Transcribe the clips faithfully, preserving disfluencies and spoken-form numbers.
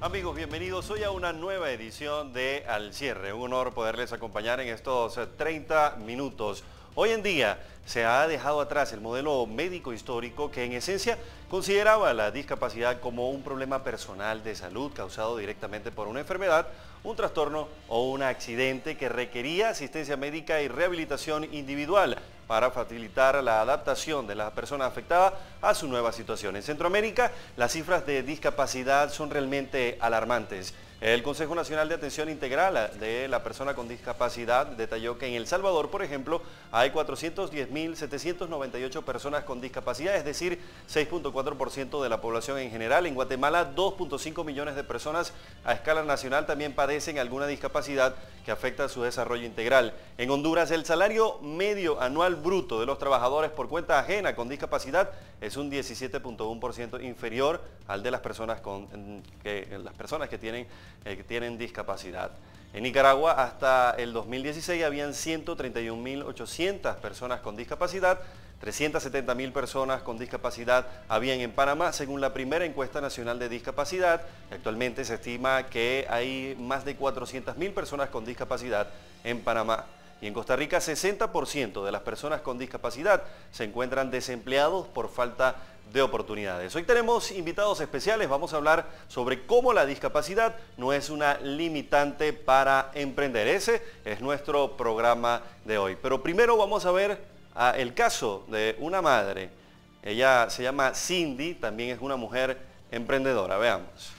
Amigos, bienvenidos hoy a una nueva edición de Al Cierre. Un honor poderles acompañar en estos treinta minutos. Hoy en día se ha dejado atrás el modelo médico histórico que en esencia consideraba la discapacidad como un problema personal de salud causado directamente por una enfermedad, un trastorno o un accidente que requería asistencia médica y rehabilitación individual para facilitar la adaptación de la persona afectada a su nueva situación. En Centroamérica, las cifras de discapacidad son realmente alarmantes. El Consejo Nacional de Atención Integral de la Persona con Discapacidad detalló que en El Salvador, por ejemplo, hay cuatrocientos diez mil setecientos noventa y ocho personas con discapacidad, es decir, seis punto cuatro por ciento de la población en general. En Guatemala, dos punto cinco millones de personas a escala nacional también padecen alguna discapacidad que afecta a su desarrollo integral. En Honduras, el salario medio anual bruto de los trabajadores por cuenta ajena con discapacidad es un diecisiete punto uno por ciento inferior al de las personas, con, que, las personas que tienen Eh, que tienen discapacidad. En Nicaragua hasta el dos mil dieciséis habían ciento treinta y un mil ochocientas personas con discapacidad, trescientas setenta mil personas con discapacidad habían en Panamá, según la primera encuesta nacional de discapacidad. Actualmente se estima que hay más de cuatrocientas mil personas con discapacidad en Panamá. Y en Costa Rica, sesenta por ciento de las personas con discapacidad se encuentran desempleados por falta de oportunidades. Hoy tenemos invitados especiales, vamos a hablar sobre cómo la discapacidad no es una limitante para emprender. Ese es nuestro programa de hoy. Pero primero vamos a ver ah, el caso de una madre. Ella se llama Cindy, también es una mujer emprendedora. Veamos.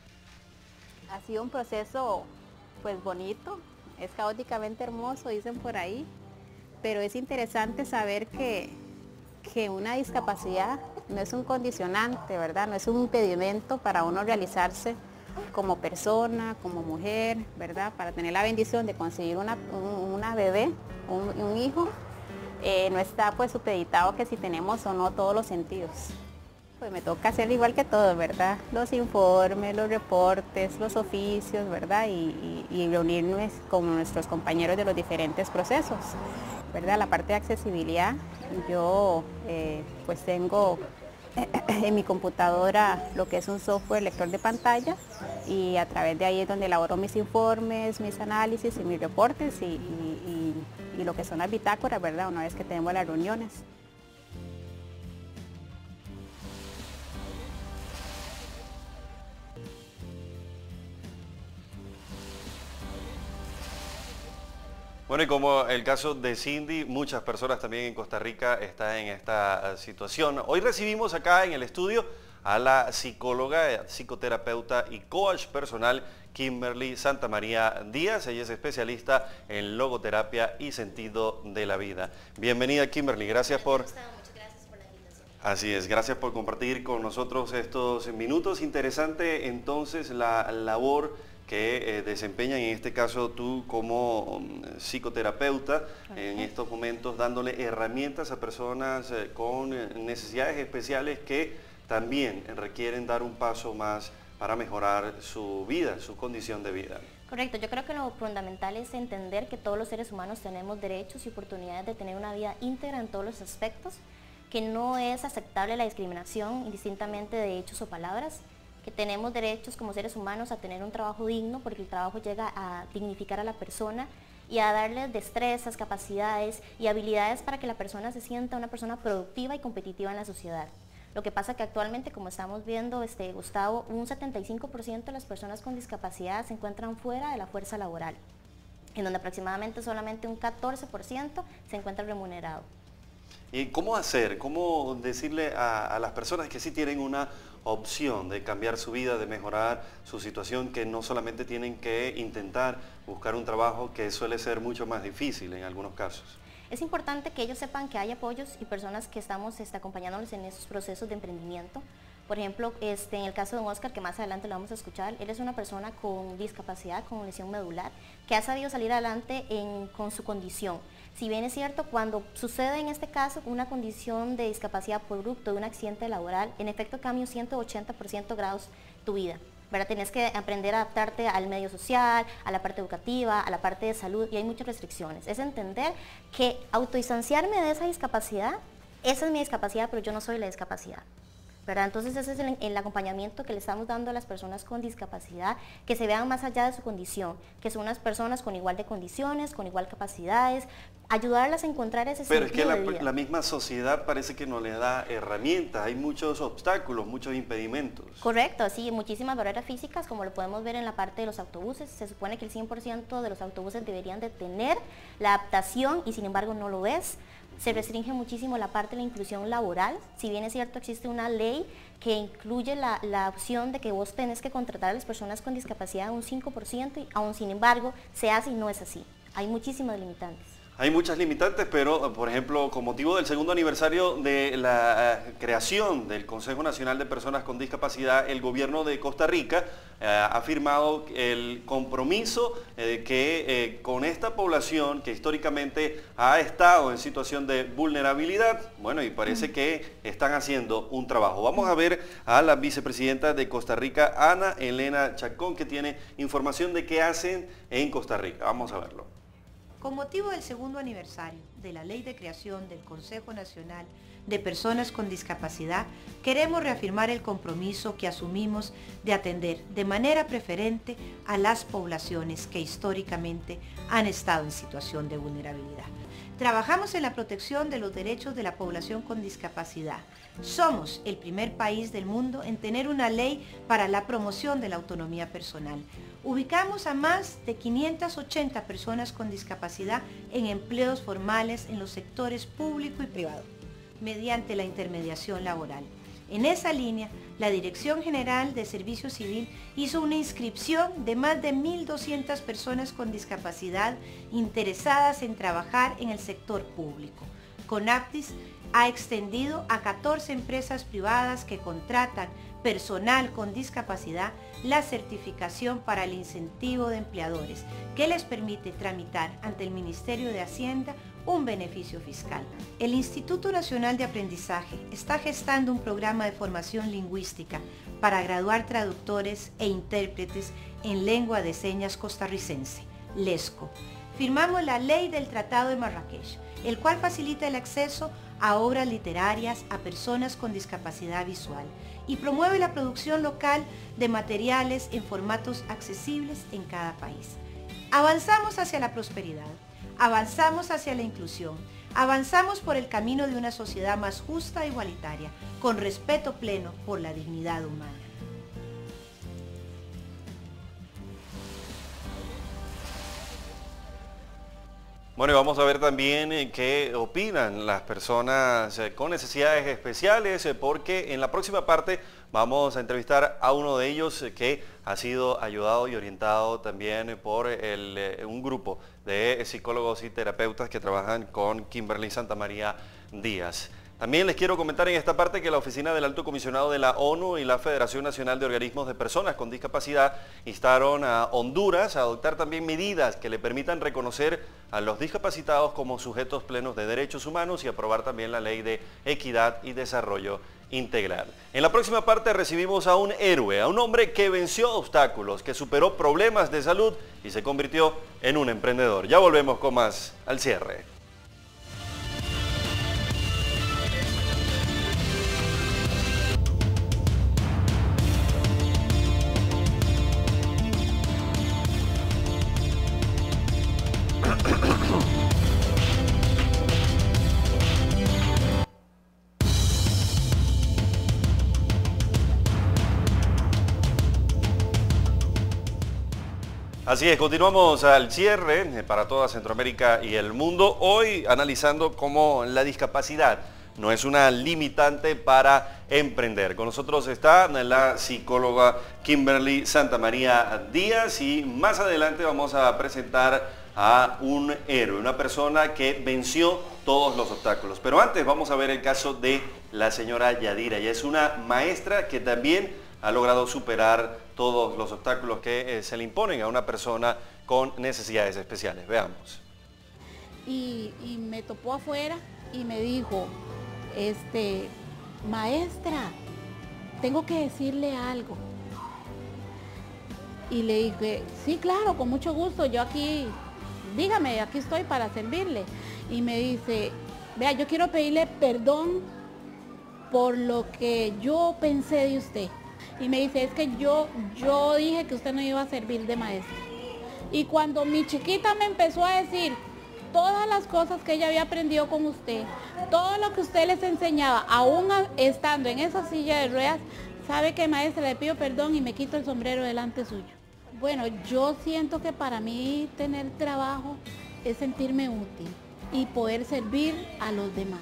Ha sido un proceso pues bonito. Es caóticamente hermoso, dicen por ahí, pero es interesante saber que, que una discapacidad no es un condicionante, ¿verdad? No es un impedimento para uno realizarse como persona, como mujer, ¿verdad? Para tener la bendición de conseguir una, un, una bebé, un, un hijo, eh, no está pues supeditado que si tenemos o no todos los sentidos. Pues me toca hacer igual que todos, ¿verdad? Los informes, los reportes, los oficios, ¿verdad? Y, y, y reunirnos con nuestros compañeros de los diferentes procesos, ¿verdad? La parte de accesibilidad, yo eh, pues tengo en mi computadora lo que es un software lector de pantalla y a través de ahí es donde elaboro mis informes, mis análisis y mis reportes y, y, y, y lo que son las bitácoras, ¿verdad? Una vez que tenemos las reuniones. Bueno, y como el caso de Cindy, muchas personas también en Costa Rica están en esta situación. Hoy recibimos acá en el estudio a la psicóloga, psicoterapeuta y coach personal Kimberly Santamaría Díaz. Ella es especialista en logoterapia y sentido de la vida. Bienvenida, Kimberly, gracias por... Muchas gracias por la invitación. Así es, gracias por compartir con nosotros estos minutos. Interesante entonces la labor que eh, desempeñan en este caso tú como um, psicoterapeuta, okay, en estos momentos dándole herramientas a personas eh, con necesidades especiales que también requieren dar un paso más para mejorar su vida, su condición de vida. Correcto, yo creo que lo fundamental es entender que todos los seres humanos tenemos derechos y oportunidades de tener una vida íntegra en todos los aspectos, que no es aceptable la discriminación indistintamente de hechos o palabras, que tenemos derechos como seres humanos a tener un trabajo digno porque el trabajo llega a dignificar a la persona y a darle destrezas, capacidades y habilidades para que la persona se sienta una persona productiva y competitiva en la sociedad. Lo que pasa que actualmente, como estamos viendo, este, Gustavo, un setenta y cinco por ciento de las personas con discapacidad se encuentran fuera de la fuerza laboral, en donde aproximadamente solamente un catorce por ciento se encuentra remunerado. ¿Y cómo hacer? ¿Cómo decirle a, a las personas que sí tienen una opción de cambiar su vida, de mejorar su situación, que no solamente tienen que intentar buscar un trabajo que suele ser mucho más difícil en algunos casos? Es importante que ellos sepan que hay apoyos y personas que estamos este, acompañándoles en esos procesos de emprendimiento. Por ejemplo, este, en el caso de don Oscar, que más adelante lo vamos a escuchar, él es una persona con discapacidad, con lesión medular, que ha sabido salir adelante en, con su condición. Si bien es cierto, cuando sucede en este caso una condición de discapacidad producto de un accidente laboral, en efecto cambia un ciento ochenta por ciento grados tu vida, ¿verdad? Tienes que aprender a adaptarte al medio social, a la parte educativa, a la parte de salud, y hay muchas restricciones. Es entender que autodistanciarme de esa discapacidad, esa es mi discapacidad, pero yo no soy la discapacidad. ¿verdad? Entonces ese es el, el acompañamiento que le estamos dando a las personas con discapacidad, que se vean más allá de su condición, que son unas personas con igual de condiciones, con igual capacidades, ayudarlas a encontrar ese Pero es que sentido la, de vida. la misma sociedad parece que no le da herramientas, hay muchos obstáculos, muchos impedimentos. Correcto, sí, muchísimas barreras físicas, como lo podemos ver en la parte de los autobuses. Se supone que el cien por ciento de los autobuses deberían de tener la adaptación y sin embargo no lo es. Se restringe muchísimo la parte de la inclusión laboral. Si bien es cierto, existe una ley que incluye la, la opción de que vos tenés que contratar a las personas con discapacidad un cinco por ciento, y aún sin embargo se hace y no es así. Hay muchísimas limitantes. Hay muchas limitantes, pero por ejemplo, con motivo del segundo aniversario de la eh, creación del Consejo Nacional de Personas con Discapacidad, el gobierno de Costa Rica eh, ha firmado el compromiso eh, que eh, con esta población que históricamente ha estado en situación de vulnerabilidad, bueno, y parece que están haciendo un trabajo. Vamos a ver a la vicepresidenta de Costa Rica, Ana Elena Chacón, que tiene información de qué hacen en Costa Rica. Vamos a verlo. Con motivo del segundo aniversario de la Ley de Creación del Consejo Nacional de Personas con Discapacidad, queremos reafirmar el compromiso que asumimos de atender de manera preferente a las poblaciones que históricamente han estado en situación de vulnerabilidad. Trabajamos en la protección de los derechos de la población con discapacidad. Somos el primer país del mundo en tener una ley para la promoción de la autonomía personal. Ubicamos a más de quinientas ochenta personas con discapacidad en empleos formales en los sectores público y privado, mediante la intermediación laboral. En esa línea, la Dirección General de Servicio Civil hizo una inscripción de más de mil doscientas personas con discapacidad interesadas en trabajar en el sector público. CONAPDIS ha extendido a catorce empresas privadas que contratan personal con discapacidad la certificación para el incentivo de empleadores, que les permite tramitar ante el Ministerio de Hacienda un beneficio fiscal. El Instituto Nacional de Aprendizaje está gestando un programa de formación lingüística para graduar traductores e intérpretes en lengua de señas costarricense, LESCO. Firmamos la Ley del Tratado de Marrakech, el cual facilita el acceso a obras literarias a personas con discapacidad visual y promueve la producción local de materiales en formatos accesibles en cada país. Avanzamos hacia la prosperidad, avanzamos hacia la inclusión, avanzamos por el camino de una sociedad más justa e igualitaria, con respeto pleno por la dignidad humana. Bueno, y vamos a ver también eh, qué opinan las personas eh, con necesidades especiales, eh, porque en la próxima parte vamos a entrevistar a uno de ellos eh, que ha sido ayudado y orientado también eh, por el, eh, un grupo de psicólogos y terapeutas que trabajan con Kimberly Santamaría Díaz. También les quiero comentar en esta parte que la Oficina del Alto Comisionado de la ONU y la Federación Nacional de Organismos de Personas con Discapacidad instaron a Honduras a adoptar también medidas que le permitan reconocer a los discapacitados como sujetos plenos de derechos humanos y aprobar también la Ley de Equidad y Desarrollo Integral. En la próxima parte recibimos a un héroe, a un hombre que venció obstáculos, que superó problemas de salud y se convirtió en un emprendedor. Ya volvemos con más al cierre. Así es, continuamos al cierre para toda Centroamérica y el mundo, hoy analizando cómo la discapacidad no es una limitante para emprender. Con nosotros está la psicóloga Kimberly Santamaría Díaz y más adelante vamos a presentar a un héroe, una persona que venció todos los obstáculos. Pero antes vamos a ver el caso de la señora Yadira. Ella es una maestra que también ha logrado superar todos los obstáculos que eh, se le imponen a una persona con necesidades especiales. Veamos. Y, y me topó afuera y me dijo, este, maestra, tengo que decirle algo. Y le dije, sí, claro, con mucho gusto, yo aquí, dígame, aquí estoy para servirle. Y me dice, vea, yo quiero pedirle perdón por lo que yo pensé de usted. Y me dice, es que yo, yo dije que usted no iba a servir de maestra. Y cuando mi chiquita me empezó a decir todas las cosas que ella había aprendido con usted, todo lo que usted les enseñaba, aún estando en esa silla de ruedas, sabe que maestra, le pido perdón y me quito el sombrero delante suyo. Bueno, yo siento que para mí tener trabajo es sentirme útil y poder servir a los demás.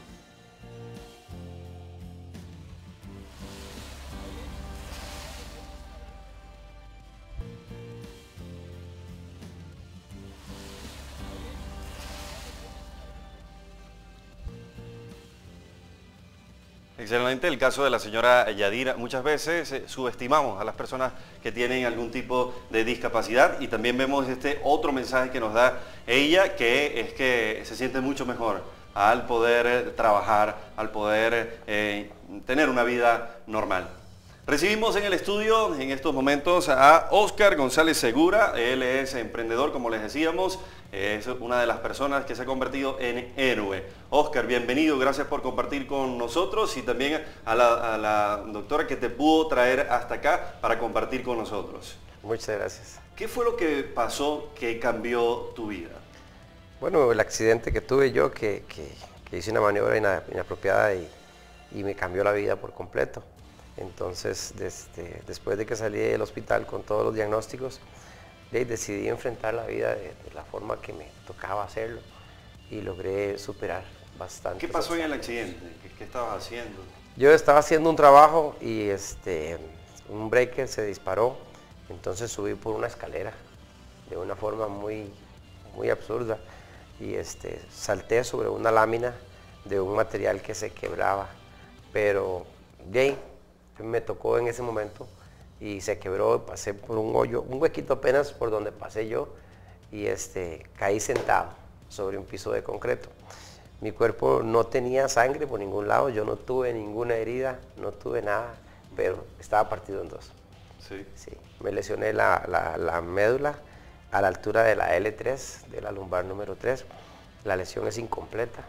Excelente el caso de la señora Yadira. Muchas veces eh, subestimamos a las personas que tienen algún tipo de discapacidad y también vemos este otro mensaje que nos da ella, que es que se siente mucho mejor al poder eh, trabajar, al poder eh, tener una vida normal. Recibimos en el estudio en estos momentos a Óscar González Segura. Él es emprendedor, como les decíamos, es una de las personas que se ha convertido en héroe. Óscar, bienvenido, gracias por compartir con nosotros y también a la, a la doctora que te pudo traer hasta acá para compartir con nosotros. Muchas gracias. ¿Qué fue lo que pasó que cambió tu vida? Bueno, el accidente que tuve yo, que, que, que hice una maniobra inapropiada y, y me cambió la vida por completo. Entonces, desde, después de que salí del hospital con todos los diagnósticos, decidí enfrentar la vida de, de la forma que me tocaba hacerlo y logré superar bastante. ¿Qué pasó en el accidente? ¿Qué, qué estabas haciendo? Yo estaba haciendo un trabajo y este, un breaker se disparó, entonces subí por una escalera de una forma muy, muy absurda y este, salté sobre una lámina de un material que se quebraba, pero de ahí me tocó en ese momento y se quebró, pasé por un hoyo, un huequito apenas por donde pasé yo y este, caí sentado sobre un piso de concreto. Mi cuerpo no tenía sangre por ningún lado, yo no tuve ninguna herida, no tuve nada, pero estaba partido en dos. Sí. Sí, me lesioné la, la, la médula a la altura de la L tres, de la lumbar número tres. La lesión es incompleta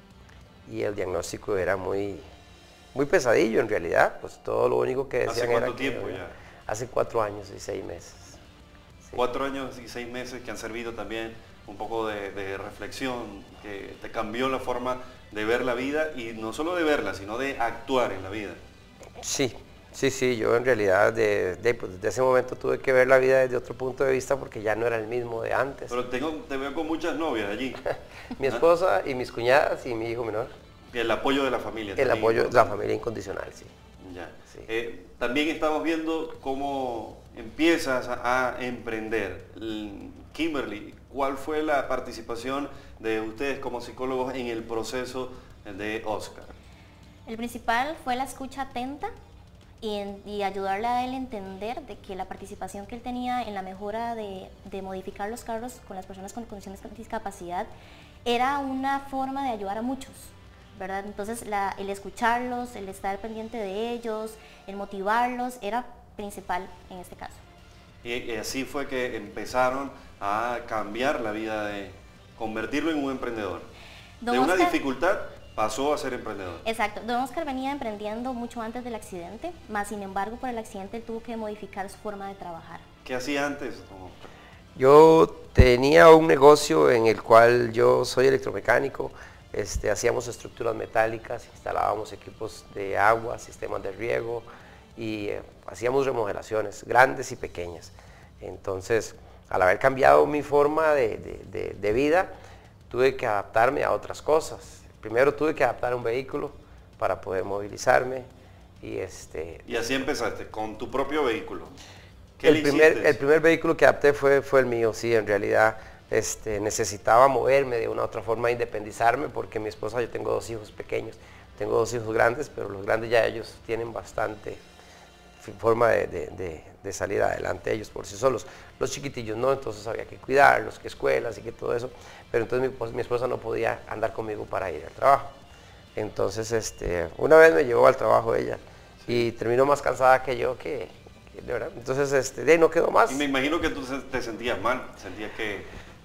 y el diagnóstico era muy... muy pesadillo en realidad, pues todo lo único que decían era... ¿Hace cuánto tiempo que, ya? Hace cuatro años y seis meses. Sí. Cuatro años y seis meses que han servido también un poco de, de reflexión, que te cambió la forma de ver la vida y no solo de verla, sino de actuar en la vida. Sí, sí, sí, yo en realidad de, de, pues, desde ese momento tuve que ver la vida desde otro punto de vista porque ya no era el mismo de antes. Pero tengo, te veo con muchas novias allí. Mi esposa y mis cuñadas y mi hijo menor. El apoyo de la familia. El apoyo de la familia incondicional, sí. Ya. Sí. Eh, también estamos viendo cómo empiezas a, a emprender. Kimberly, ¿cuál fue la participación de ustedes como psicólogos en el proceso de Óscar? El principal fue la escucha atenta y, en, y ayudarle a él a entender de que la participación que él tenía en la mejora de, de modificar los carros con las personas con condiciones de discapacidad era una forma de ayudar a muchos, ¿verdad? Entonces la, el escucharlos, el estar pendiente de ellos, el motivarlos era principal en este caso. Y, y así fue que empezaron a cambiar la vida, de convertirlo en un emprendedor. Don de una Óscar, dificultad pasó a ser emprendedor. Exacto, don Óscar venía emprendiendo mucho antes del accidente, más sin embargo por el accidente él tuvo que modificar su forma de trabajar. ¿Qué hacía antes, don Óscar? Yo tenía un negocio en el cual yo soy electromecánico, este, hacíamos estructuras metálicas, instalábamos equipos de agua, sistemas de riego y eh, hacíamos remodelaciones grandes y pequeñas. Entonces, al haber cambiado mi forma de, de, de, de vida, tuve que adaptarme a otras cosas. Primero tuve que adaptar un vehículo para poder movilizarme y este... Y así empezaste, con tu propio vehículo. ¿Qué el, le primer, hiciste? el primer vehículo que adapté fue, fue el mío, sí, en realidad este, necesitaba moverme de una u otra forma, independizarme, porque mi esposa, yo tengo dos hijos pequeños, tengo dos hijos grandes, pero los grandes ya ellos tienen bastante forma de, de, de, de salir adelante ellos por sí solos. Los chiquitillos no, entonces había que cuidarlos, que escuelas y que todo eso, pero entonces mi, mi esposa no podía andar conmigo para ir al trabajo. Entonces, este, una vez me llevó al trabajo ella y terminó más cansada que yo, que, que de verdad. Entonces, este, de ahí no quedó más. Y me imagino que tú te sentías mal, sentías que,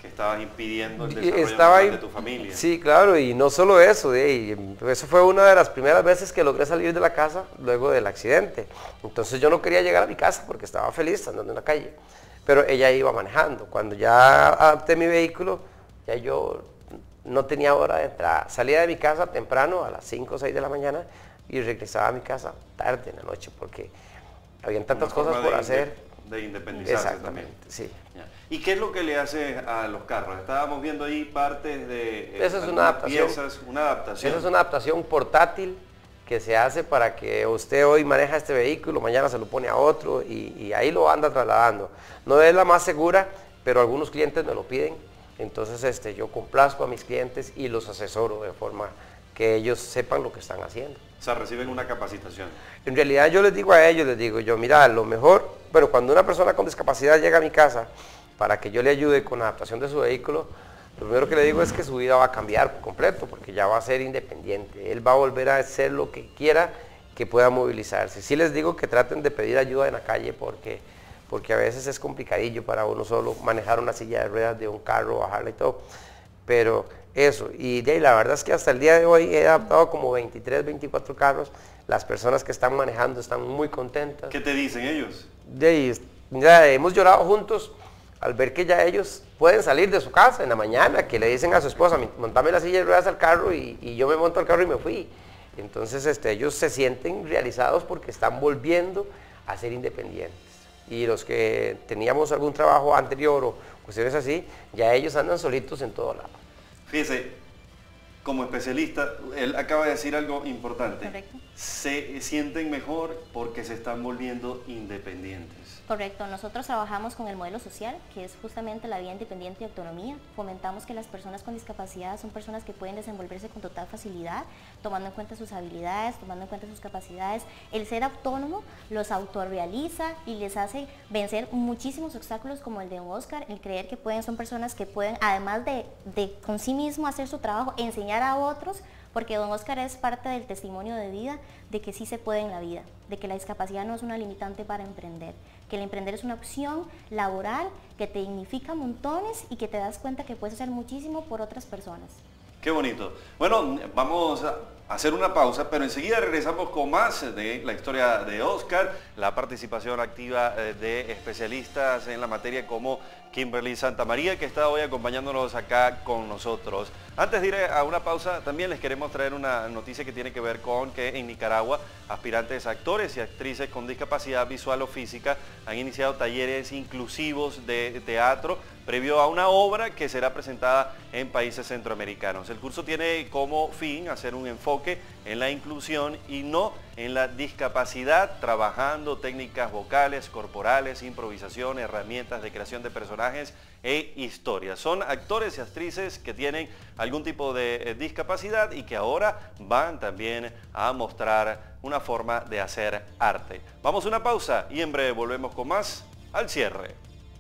que estabas impidiendo el Y desarrollo estaba normal ahí- de tu familia. Sí, claro, y no solo eso, de, y eso fue una de las primeras veces que logré salir de la casa luego del accidente. Entonces yo no quería llegar a mi casa porque estaba feliz andando en la calle, pero ella iba manejando. Cuando ya adapté mi vehículo, ya yo no tenía hora de entrar. Salía de mi casa temprano a las cinco o seis de la mañana y regresaba a mi casa tarde en la noche porque habían tantas Una cosas forma por de hacer. inde- De independizarse también. Exactamente, sí. Ya. ¿Y qué es lo que le hace a los carros? Estábamos viendo ahí partes de eh, Eso es una algunas adaptación. piezas, una adaptación. Esa es una adaptación portátil que se hace para que usted hoy maneja este vehículo, mañana se lo pone a otro y, y ahí lo anda trasladando. No es la más segura, pero algunos clientes me lo piden, entonces este, yo complazco a mis clientes y los asesoro de forma que ellos sepan lo que están haciendo. O sea, reciben una capacitación. En realidad yo les digo a ellos, les digo yo, mira, lo mejor, pero cuando una persona con discapacidad llega a mi casa para que yo le ayude con la adaptación de su vehículo, lo primero que le digo es que su vida va a cambiar por completo, porque ya va a ser independiente. Él va a volver a hacer lo que quiera, que pueda movilizarse. Sí les digo que traten de pedir ayuda en la calle porque, porque a veces es complicadillo para uno solo manejar una silla de ruedas de un carro, bajarla y todo. Pero eso, y de ahí, la verdad es que hasta el día de hoy he adaptado como veintitrés, veinticuatro carros. Las personas que están manejando están muy contentas. ¿Qué te dicen ellos? De ahí, ya hemos llorado juntos al ver que ya ellos pueden salir de su casa en la mañana, que le dicen a su esposa, montame la silla de ruedas al carro y, y yo me monto al carro y me fui. Entonces este, ellos se sienten realizados porque están volviendo a ser independientes. Y los que teníamos algún trabajo anterior o cuestiones así, ya ellos andan solitos en todo lado. Fíjese, como especialista, él acaba de decir algo importante. Correcto. Se sienten mejor porque se están volviendo independientes. Correcto, nosotros trabajamos con el modelo social, que es justamente la vida independiente y autonomía. Fomentamos que las personas con discapacidad son personas que pueden desenvolverse con total facilidad, tomando en cuenta sus habilidades, tomando en cuenta sus capacidades. El ser autónomo los autorrealiza y les hace vencer muchísimos obstáculos como el de un Oscar, el creer que pueden, son personas que pueden, además de, de con sí mismo hacer su trabajo, enseñar a otros, porque don Oscar es parte del testimonio de vida de que sí se puede en la vida, de que la discapacidad no es una limitante para emprender, que el emprender es una opción laboral que te dignifica montones y que te das cuenta que puedes hacer muchísimo por otras personas. Qué bonito. Bueno, vamos a hacer una pausa, pero enseguida regresamos con más de la historia de Oscar, la participación activa de especialistas en la materia como Kimberly Santamaría, que está hoy acompañándonos acá con nosotros. Antes de ir a una pausa, también les queremos traer una noticia que tiene que ver con que en Nicaragua, aspirantes actores y actrices con discapacidad visual o física han iniciado talleres inclusivos de teatro previo a una obra que será presentada en países centroamericanos. El curso tiene como fin hacer un enfoque en la inclusión y no en la discapacidad, trabajando técnicas vocales, corporales, improvisación, herramientas de creación de personajes e historias. Son actores y actrices que tienen algún tipo de eh, discapacidad y que ahora van también a mostrar una forma de hacer arte. Vamos a una pausa y en breve volvemos con más al cierre.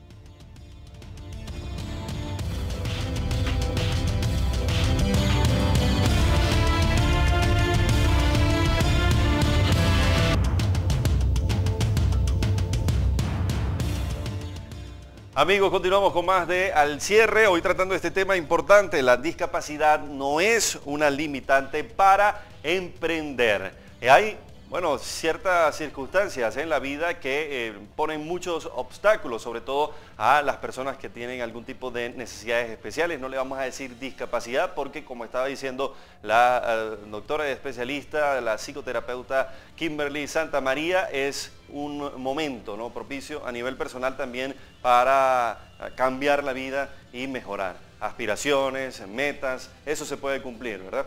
Amigos, continuamos con más de Al Cierre, hoy tratando este tema importante. La discapacidad no es una limitante para emprender. Hay, bueno, ciertas circunstancias en la vida que eh, ponen muchos obstáculos, sobre todo a las personas que tienen algún tipo de necesidades especiales. No le vamos a decir discapacidad porque, como estaba diciendo la eh, doctora especialista, la psicoterapeuta Kimberly Santamaría, es un momento, ¿no?, propicio a nivel personal también para cambiar la vida y mejorar. Aspiraciones, metas, eso se puede cumplir, ¿verdad?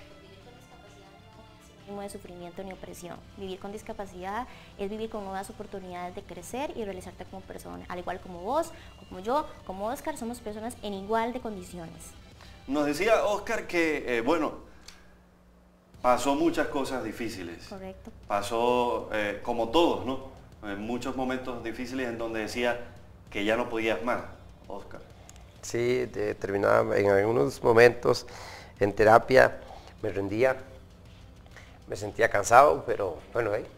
De sufrimiento ni opresión. Vivir con discapacidad es vivir con nuevas oportunidades de crecer y realizarte como persona, al igual como vos, como yo, como Oscar, somos personas en igual de condiciones. Nos decía Oscar que, eh, bueno, pasó muchas cosas difíciles. Correcto. Pasó, eh, como todos, ¿no?, en muchos momentos difíciles en donde decía que ya no podías más, Oscar. Sí, determinada, en algunos momentos en terapia me rendía. Me sentía cansado, pero bueno, eh,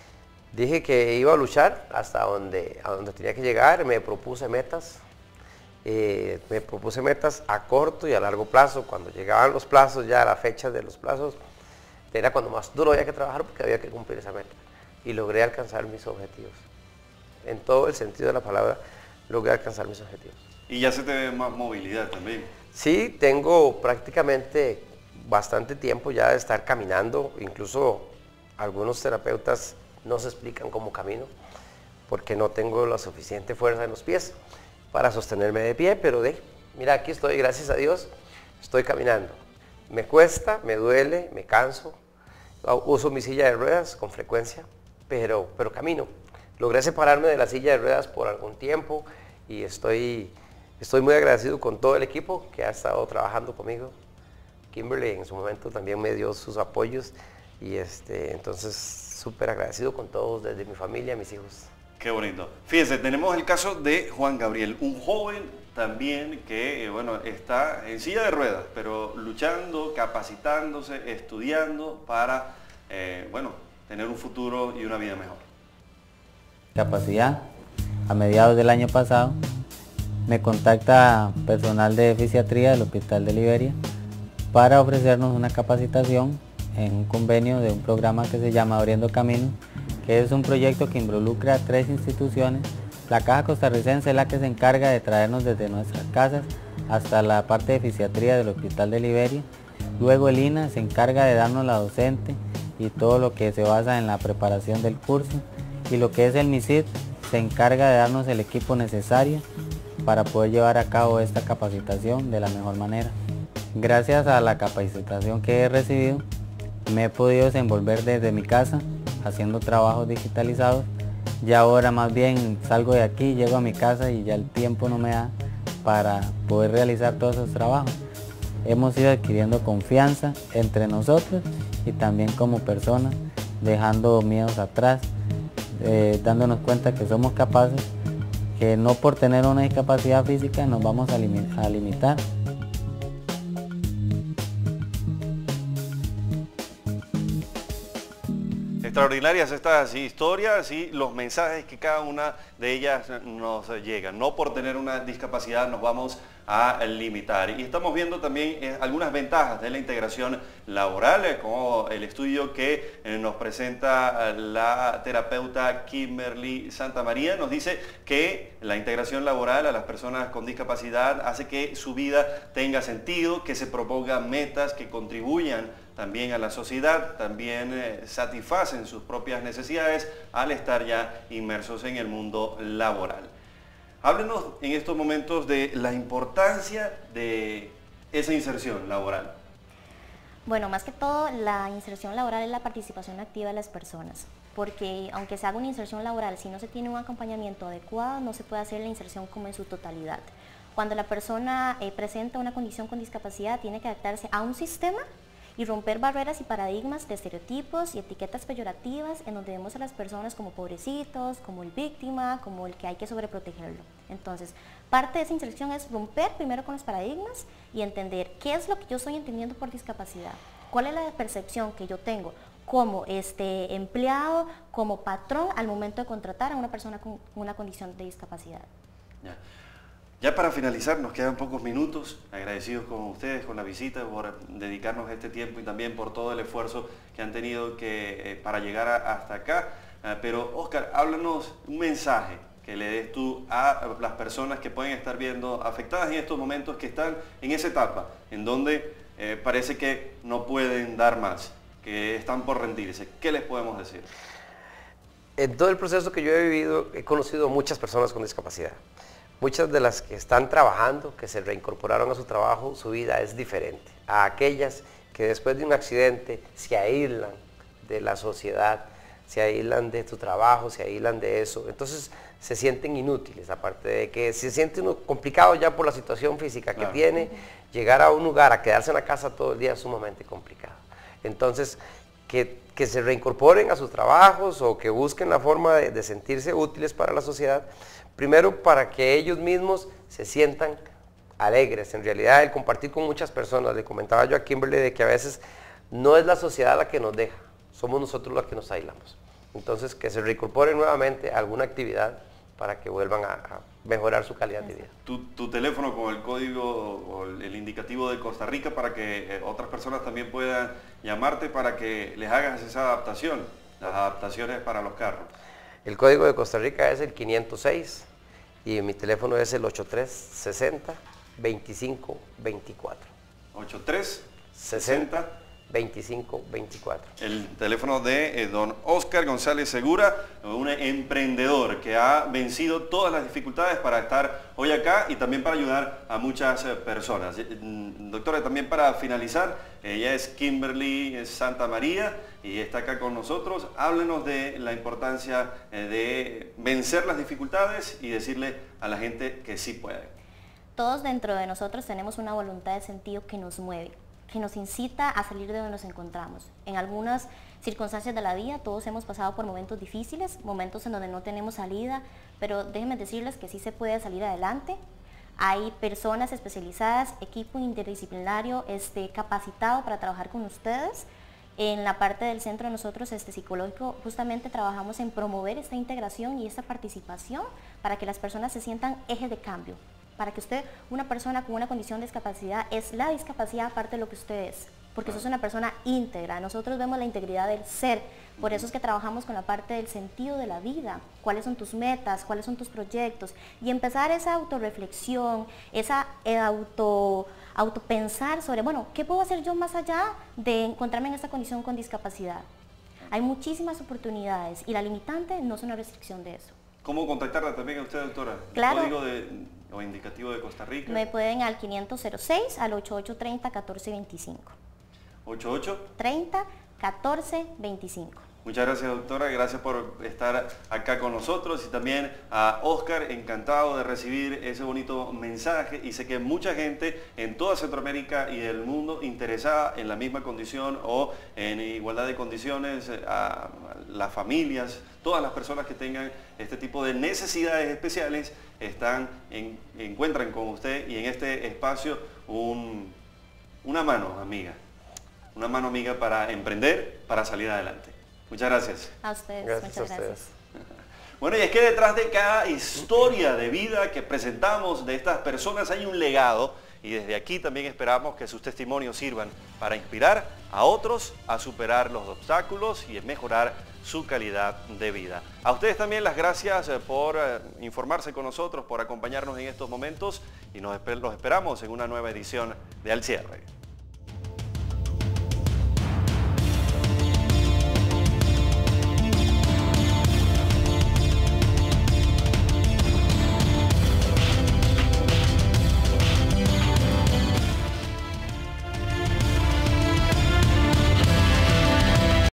dije que iba a luchar hasta donde, a donde tenía que llegar, me propuse metas Eh, me propuse metas a corto y a largo plazo. Cuando llegaban los plazos, ya la fecha de los plazos, era cuando más duro había que trabajar porque había que cumplir esa meta. Y logré alcanzar mis objetivos. En todo el sentido de la palabra, logré alcanzar mis objetivos. Y ya se te ve más movilidad también. Sí, tengo prácticamente bastante tiempo ya de estar caminando. Incluso algunos terapeutas no se explican cómo camino, porque no tengo la suficiente fuerza en los pies para sostenerme de pie, pero de, mira, aquí estoy, gracias a Dios, estoy caminando. Me cuesta, me duele, me canso, uso mi silla de ruedas con frecuencia, pero, pero camino. Logré separarme de la silla de ruedas por algún tiempo y estoy, estoy muy agradecido con todo el equipo que ha estado trabajando conmigo. Kimberly en su momento también me dio sus apoyos y este, entonces súper agradecido con todos, desde mi familia, mis hijos. Qué bonito. Fíjense, tenemos el caso de Juan Gabriel, un joven también que, eh, bueno, está en silla de ruedas, pero luchando, capacitándose, estudiando para, eh, bueno, tener un futuro y una vida mejor. Capacidad. A mediados del año pasado me contacta personal de fisiatría del Hospital de Liberia para ofrecernos una capacitación en un convenio de un programa que se llama Abriendo Caminos, que es un proyecto que involucra a tres instituciones. La Caja Costarricense es la que se encarga de traernos desde nuestras casas hasta la parte de fisiatría del Hospital de Liberia. Luego el I N A se encarga de darnos la docente y todo lo que se basa en la preparación del curso. Y lo que es el MISID se encarga de darnos el equipo necesario para poder llevar a cabo esta capacitación de la mejor manera. Gracias a la capacitación que he recibido, me he podido desenvolver desde mi casa, haciendo trabajos digitalizados. Ya ahora más bien salgo de aquí, llego a mi casa y ya el tiempo no me da para poder realizar todos esos trabajos. Hemos ido adquiriendo confianza entre nosotros y también como personas, dejando miedos atrás, eh, dándonos cuenta que somos capaces, que no por tener una discapacidad física nos vamos a, lim- a limitar. Extraordinarias estas historias y los mensajes que cada una de ellas nos llegan. No por tener una discapacidad nos vamos a limitar. Y estamos viendo también eh, algunas ventajas de la integración laboral, eh, como el estudio que eh, nos presenta la terapeuta Kimberly Santamaría. Nos dice que la integración laboral a las personas con discapacidad hace que su vida tenga sentido, que se propongan metas que contribuyan también a la sociedad, también eh, satisfacen sus propias necesidades al estar ya inmersos en el mundo laboral. Háblenos en estos momentos de la importancia de esa inserción laboral. Bueno, más que todo, la inserción laboral es la participación activa de las personas, porque aunque se haga una inserción laboral, si no se tiene un acompañamiento adecuado, no se puede hacer la inserción como en su totalidad. Cuando la persona eh, presenta una condición con discapacidad, tiene que adaptarse a un sistema y romper barreras y paradigmas de estereotipos y etiquetas peyorativas en donde vemos a las personas como pobrecitos, como el víctima, como el que hay que sobreprotegerlo. Entonces, parte de esa inserción es romper primero con los paradigmas y entender qué es lo que yo estoy entendiendo por discapacidad, cuál es la percepción que yo tengo como este empleado, como patrón al momento de contratar a una persona con una condición de discapacidad. Ya. Ya para finalizar, nos quedan pocos minutos, agradecidos con ustedes, con la visita, por dedicarnos este tiempo y también por todo el esfuerzo que han tenido que, eh, para llegar a, hasta acá. Uh, pero Oscar, háblanos un mensaje que le des tú a las personas que pueden estar viendo afectadas en estos momentos, que están en esa etapa, en donde eh, parece que no pueden dar más, que están por rendirse. ¿Qué les podemos decir? En todo el proceso que yo he vivido, he conocido muchas personas con discapacidad. Muchas de las que están trabajando, que se reincorporaron a su trabajo, su vida es diferente a aquellas que después de un accidente se aíslan de la sociedad, se aíslan de tu trabajo, se aíslan de eso. Entonces se sienten inútiles, aparte de que se siente uno complicado ya por la situación física que claro. tiene, llegar a un lugar, a quedarse en la casa todo el día es sumamente complicado. Entonces, que, que se reincorporen a sus trabajos o que busquen la forma de, de sentirse útiles para la sociedad. Primero, para que ellos mismos se sientan alegres. En realidad, el compartir con muchas personas, le comentaba yo a Kimberly de que a veces no es la sociedad la que nos deja, somos nosotros los que nos aislamos. Entonces, que se reincorporen nuevamente a alguna actividad para que vuelvan a, a mejorar su calidad de vida. Tu, tu teléfono con el código o el, el indicativo de Costa Rica para que eh, otras personas también puedan llamarte para que les hagas esa adaptación, las adaptaciones para los carros. El código de Costa Rica es el quinientos seis y mi teléfono es el ochenta y tres sesenta veinticinco veinticuatro. ochenta y tres sesenta veinticinco veinticuatro. El teléfono de eh, don Óscar González Segura, un emprendedor que ha vencido todas las dificultades para estar hoy acá y también para ayudar a muchas eh, personas. Eh, doctora, también para finalizar, ella es Kimberly Santa María y está acá con nosotros. Háblenos de la importancia eh, de vencer las dificultades y decirle a la gente que sí puede. Todos dentro de nosotros tenemos una voluntad de sentido que nos mueve, que nos incita a salir de donde nos encontramos. En algunas circunstancias de la vida todos hemos pasado por momentos difíciles, momentos en donde no tenemos salida, pero déjenme decirles que sí se puede salir adelante. Hay personas especializadas, equipo interdisciplinario este, capacitado para trabajar con ustedes. En la parte del centro de nosotros este, psicológico justamente trabajamos en promover esta integración y esta participación para que las personas se sientan eje de cambio. Para que usted, una persona con una condición de discapacidad, es la discapacidad aparte de lo que usted es, porque sos una persona íntegra. Nosotros vemos la integridad del ser, por eso es que trabajamos con la parte del sentido de la vida, cuáles son tus metas, cuáles son tus proyectos, y empezar esa autorreflexión, esa eh, auto, autopensar sobre, bueno, ¿qué puedo hacer yo más allá de encontrarme en esta condición con discapacidad? Hay muchísimas oportunidades y la limitante no es una restricción de eso. ¿Cómo contactarla también a usted, doctora? Claro. ¿Código de, o indicativo de Costa Rica? Me pueden al quinientos seis al ochenta y ocho treinta catorce veinticinco. ¿ochenta y ocho? treinta catorce veinticinco. Muchas gracias, doctora, gracias por estar acá con nosotros y también a Óscar, encantado de recibir ese bonito mensaje y sé que mucha gente en toda Centroamérica y del mundo interesada en la misma condición o en igualdad de condiciones, a las familias, todas las personas que tengan este tipo de necesidades especiales están en, encuentran con usted y en este espacio un, una mano amiga, una mano amiga para emprender, para salir adelante. Muchas gracias. A ustedes, Gracias muchas a gracias. ustedes. Bueno, y es que detrás de cada historia de vida que presentamos de estas personas hay un legado y desde aquí también esperamos que sus testimonios sirvan para inspirar a otros a superar los obstáculos y mejorar su calidad de vida. A ustedes también las gracias por informarse con nosotros, por acompañarnos en estos momentos y nos esperamos en una nueva edición de Al Cierre.